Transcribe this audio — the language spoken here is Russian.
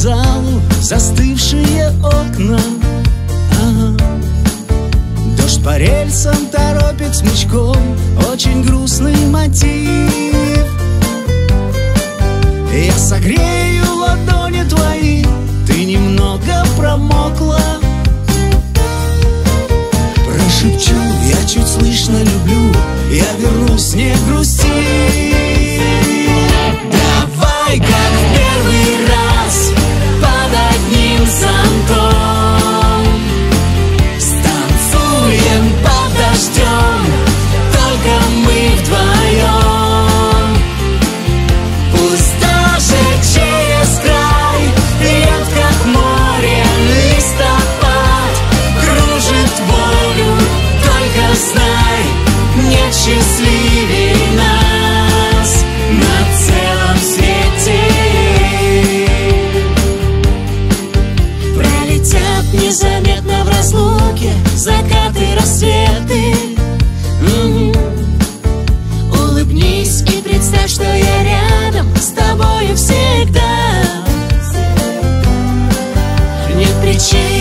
вокзалу застывшие окна. Дождь по рельсам торопит смычком, очень грустный мотив. Я согрею ладони твои, ты немного промокла. Прошепчу, я чуть слышно люблю, я вернусь, не грусти. Давай, как в первый раз, под одним зонтом станцуем под дождем, только мы вдвоем. Пусть даже через край льет, как море, листопад кружит волю, только знай, нет счастливее нас на целом свете. Пролетят незаметно в разлуке закаты, рассветы. Улыбнись и представь, что я рядом с тобою всегда. Нет причин